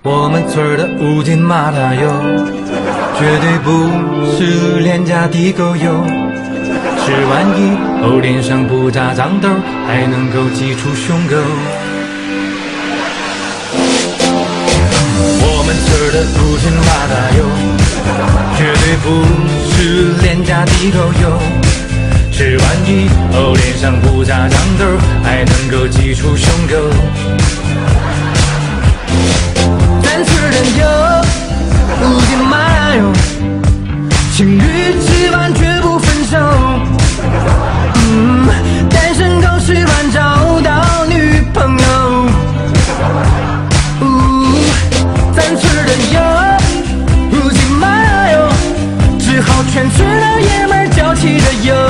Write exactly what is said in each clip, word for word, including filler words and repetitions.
我们村儿的五斤麻辣油，绝对不是廉价地沟油。吃完以后脸上不扎脏痘，还能够挤出胸沟。我们村儿的五斤麻辣油，绝对不是廉价地沟油。吃完以后脸上不扎脏痘，还能够挤出胸沟。咱村儿的油，五斤麻辣油，情侣吃完绝不分手。嗯，单身狗吃完找到女朋友。呜，咱村儿的油，五斤麻辣油，只好全村老爷们儿交齐的油。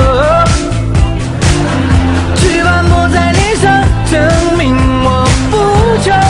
吃完抹在脸上，证明我不穷。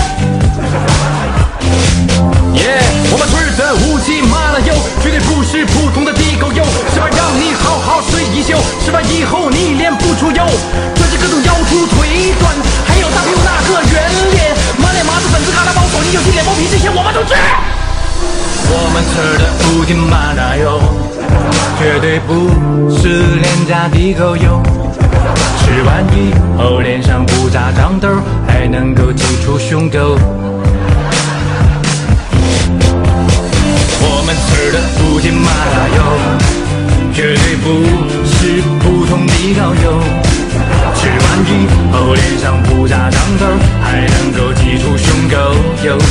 耶，我们村儿的五斤麻辣油，绝对不是普通的地沟油，是为让你好好睡一宿，吃完以后你脸不出油，专治各种腰突腿短，还有大屁股那个圆脸，满脸麻子粉子疙瘩包手，你有一脸包皮这些我们都治。我们村儿的五斤麻辣油，绝对不是廉价地沟油，吃完以后脸上不扎脏痘，还能够挤出胸沟。我们村儿的五斤麻辣油，绝对不是普通地沟油，吃完以后脸上不扎脏痘，还能够挤出胸沟油。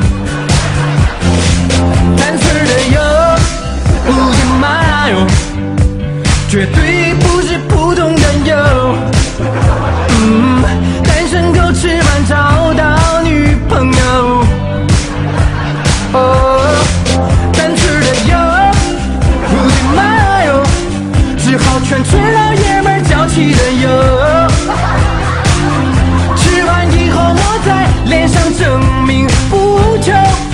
咱村儿的油，五斤麻辣油，绝对不是普通的油。嗯，单身狗吃完找到女朋友。哦，咱村儿的油，五斤麻辣油，只好全村老爷们儿交齐的油。吃完以后抹在脸上，证明不穷。